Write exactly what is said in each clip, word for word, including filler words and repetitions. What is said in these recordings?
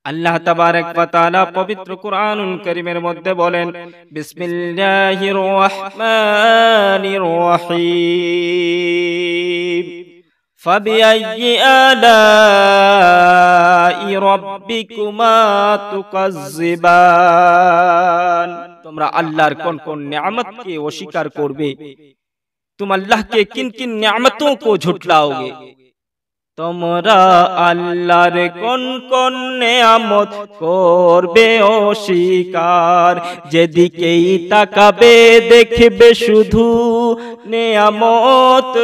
আল্লাহ তাবারক ওয়া তাআলা পবিত্র কুরআনুল কারীমের মধ্যে বলেন, বিসমিল্লাহির রহমানির রহিম, ফাবিআইয়ি আলাই রাব্বিকুমা তুকাজ্জিবান। তোমরা আল্লাহর কোন কোন নেয়ামতকে অস্বীকার করবে, तुम अल्लाह के किन किन नेमतों को झुटलाओगे। তোমরা আল্লাহর কোন কোন নেয়ামত করবে অস্বীকার, যেদিকেই তাকাবে দেখবে শুধু নেয়ামত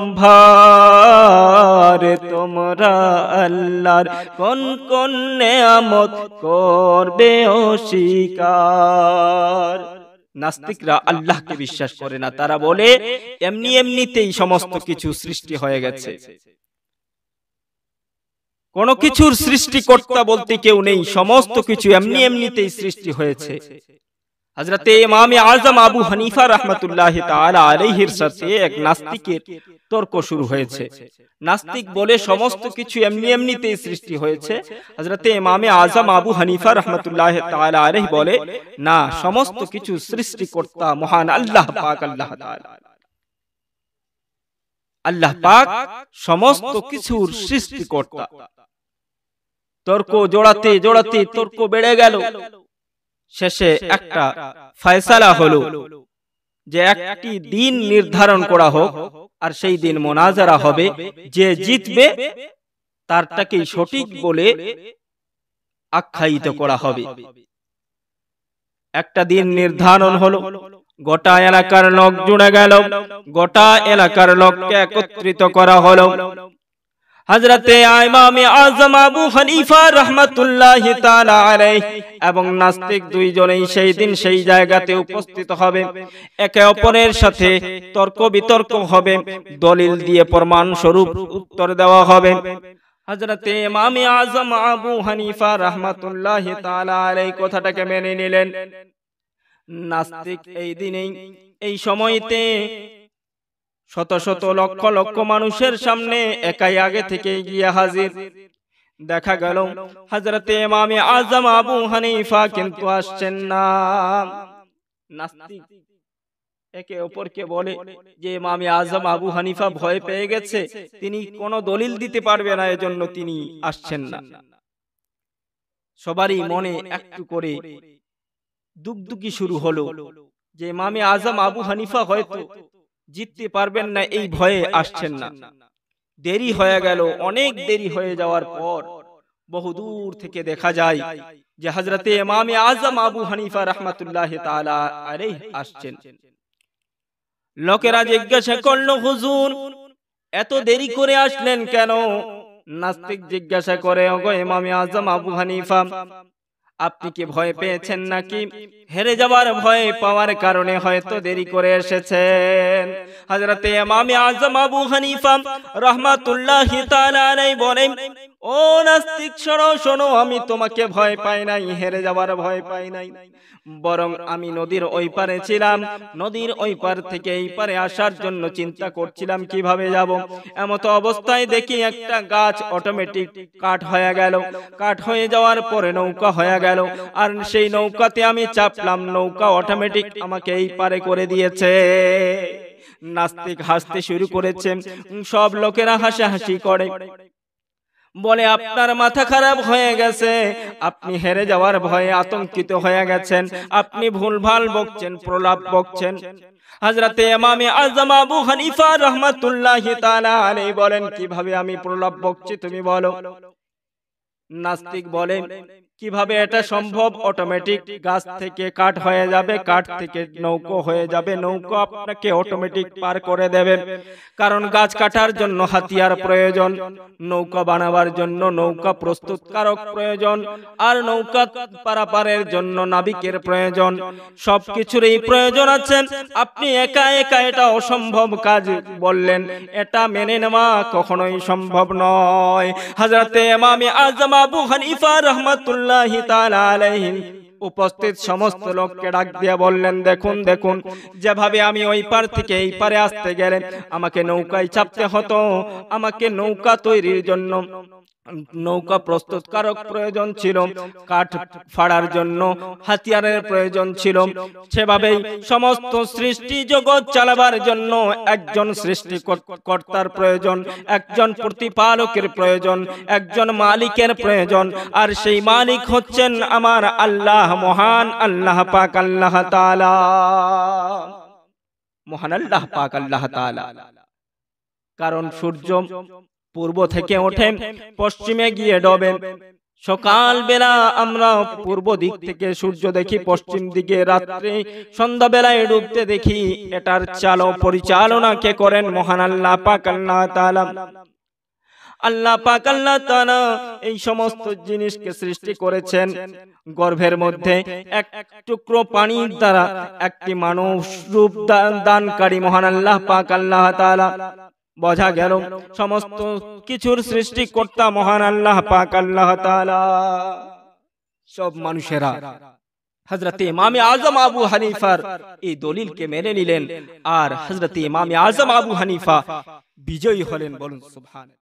সম্ভার। তোমরা আল্লাহর কোন কোন নেয়ামত করবে অস্বীকার। নাস্তিকরা আল্লাহকে বিশ্বাস করে না, তারা বলে এমনি এমনিতেই সমস্ত কিছু সৃষ্টি হয়ে গেছে, কোন কিছুর সৃষ্টিকর্তা বলতে কেউ নেই, সমস্ত কিছু এমনি এমনিতেই সৃষ্টি হয়েছে। হযরতে ইমাম আযম আবু হানিফা রাহমাতুল্লাহি তাআলা আলাইহির সাথে এক নাস্তিকের তর্ক শুরু হয়েছে। নাস্তিক বলে সমস্ত কিছু এমনি এমনিতেই সৃষ্টি হয়েছে। হযরতে ইমাম আযম আবু হানিফা রাহমাতুল্লাহি তাআলা আলাইহি বলে, না, সমস্ত কিছু সৃষ্টিকর্তা মহান আল্লাহ পাক আল্লাহ তাআলা। আল্লাহ পাক সমস্ত কিছুর সৃষ্টিকর্তা। তর্ক জোড়াতে জোড়াতে তর্ক বেড়ে গেল। শেষে একটা ফয়সালা হলো যে একটি দিন নির্ধারণ করা হোক, আর সেই দিন মুনাজারা হবে। যে জিতবে তারটাকেই সঠিক বলে আখ্যায়িত করা হবে। একটা দিন নির্ধারণ হলো, গোটা এলাকার লোক জুড়ে গেল, গোটা এলাকার লোককে একত্রিত করা হলো। হযরতে ইমাম আযম আবু হানিফা রাহমাতুল্লাহি তাআলা আলাইহি এবং নাস্তিক দুইজনেই সেই দিন সেই জায়গাতে উপস্থিত হবে। একে অপরের সাথে তর্ক বিতর্ক হবে, দলিল দিয়ে প্রমাণ স্বরূপ উত্তর দেওয়া হবে। হযরতে ইমাম আযম আবু হানিফা রাহমাতুল্লাহি তাআলা আলাইহি কথাটাকে মেনে নিলেন। নাস্তিক এই দিনেই এই সময়তে শত শত লক্ষ লক্ষ মানুষের সামনে একাই আগে থেকে গিয়ে হাজির। দেখা গেল হযরতে ইমাম আযম আবু হানিফা কিন্তু আসছেন না। নাস্তিক একে অপরকে বলে যে ইমাম আযম আবু হানিফা ভয় পেয়ে গেছে, তিনি কোনো দলিল দিতে পারবে না, এজন্য তিনি আসছেন না। সবারই মনে একটু করে দুগদুগি শুরু হলো যে ইমাম আযম আবু হানিফা হয়তো জিততে পারবেন না, এই ভয়ে আসছেন না। দেরি হয়ে গেল। অনেক দেরি হয়ে যাওয়ার পর বহু দূর থেকে দেখা যায় যে হযরতে ইমাম আযম আবু হানিফা রাহমাতুল্লাহি তাআলা আলাইহি আসছেন। লোকেরা জিজ্ঞাসা করলো, হুজুর এত দেরি করে আসলেন কেন? নাস্তিক জিজ্ঞাসা করে, ওগো ইমাম আযম আবু হানিফা, আপনি কি ভয় পেয়েছেন নাকি? হেরে যাবার ভয় পাওয়ার কারণে হয়তো দেরি করে এসেছেন। হযরতে ইমাম আযম আবু হানিফা রাহমাতুল্লাহি তাআলা আলাইহি বলেন, ও নাস্তিক, শোনো শোনো, আমি তোমাকে ভয় পাই নাই, হেরে যাবার ভয় পাই নাই, বরং আমি নদীর ওই পারে ছিলাম। নদীর ওই পার থেকে এই পারে আসার জন্য চিন্তা করছিলাম কিভাবে যাব। এমত অবস্থায় দেখি একটা গাছ অটোমেটিক কাঠ হয়ে গেল। কাঠ হয়ে যাওয়ার পরে নৌকা হয়ে গেল, আর সেই নৌকাতে আমি চাপলাম, নৌকা অটোমেটিক আমাকে এই পারে করে দিয়েছে। নাস্তিক হাসতে শুরু করেছে। সব লোকেরা হাসাহাসি করে, বলে আপনার মাথা খারাপ হয়ে গেছে, আপনি হেরে যাওয়ার ভয়ে আতঙ্কিত হয়ে গেছেন, আপনি ভুলভাল বকছেন, প্রলাপ বকছেন। হযরতে ইমাম আযম আবু হানিফা রাহমাতুল্লাহি তাআলা আলাইহি বলেন, কিভাবে আমি প্রলাপ বকছি তুমি বলো। নাস্তিক বলেন, কিভাবে এটা সম্ভব? অটোমেটিক গাছ থেকে কাঠ হয়ে যাবে, কাঠ থেকে নৌকা হয়ে যাবে, নৌকা আপনাকে অটোমেটিক পার করে দেবে। কারণ গাছ কাটার জন্য হাতিয়ার প্রয়োজন, নৌকা বানাবার জন্য নৌকা প্রস্তুতকারক প্রয়োজন, আর নৌকা পারাপারের জন্য নাবিকের প্রয়োজন। সবকিছুরই প্রয়োজন আছে। আপনি একা একা এটা অসম্ভব কাজ বললেন, এটা মেনে নেওয়া কখনোই সম্ভব নয়। হযরতে ইমাম আযম আবু হানিফা রাহমাতুল্লাহি তাআলা আলাইহি উপস্থিত সমস্ত লোককে ডাক দিয়ে বললেন, দেখুন দেখুন, যেভাবে আমি ওই পার থেকে এই পারে আসতে গেলে আমাকে নৌকায় চাপতে হতো, আমাকে নৌকা তৈরির জন্য নৌকা প্রস্তুতকারক প্রয়োজন ছিল, কাঠ ফাড়ার জন্য হাতিয়ারের প্রয়োজন ছিল। সেভাবেই সমস্ত সৃষ্টি জগৎ চালাবার জন্য একজন সৃষ্টিকর্তার প্রয়োজন, একজন প্রতিপালকের প্রয়োজন, একজন মালিকের প্রয়োজন। আর সেই মালিক হচ্ছেন আমার আল্লাহ, মহান আল্লাহ পাক আল্লাহ তাআলা, মহান আল্লাহ পাক আল্লাহ তাআলা। কারণ সূর্য পূর্ব থেকে ওঠে, পশ্চিমে গিয়ে ডোবে। সকাল বেলা আমরা পূর্ব দিক থেকে সূর্য দেখি, পশ্চিম দিকে রাত্রে সন্ধ্যা বেলায় ডুবতে দেখি। এটার চাল পরিচালনা কে করেন? মহান আল্লাহ পাক আল্লাহ তাআলা। আল্লাহ পাক আল্লাহ তাআলা এই সমস্ত জিনিসকে সৃষ্টি করেছেন। গর্ভের মধ্যে এক টুকরো পানির দ্বারা একটি মানুষ রূপ দানকারী মহান আল্লাহ পাক আল্লাহ তাআলা। বোঝা গেল সমস্ত কিছুর সৃষ্টিকর্তা মহান আল্লাহ পাক আল্লাহ তাআলা। সব মানুষেরা হযরত ইমামে আযম আবু হানিফার এই দলিলকে মেনে নিলেন, আর হযরত ইমামে আযম আবু হানিফা বিজয়ী হলেন। বলুন সুবহানাল্লাহ।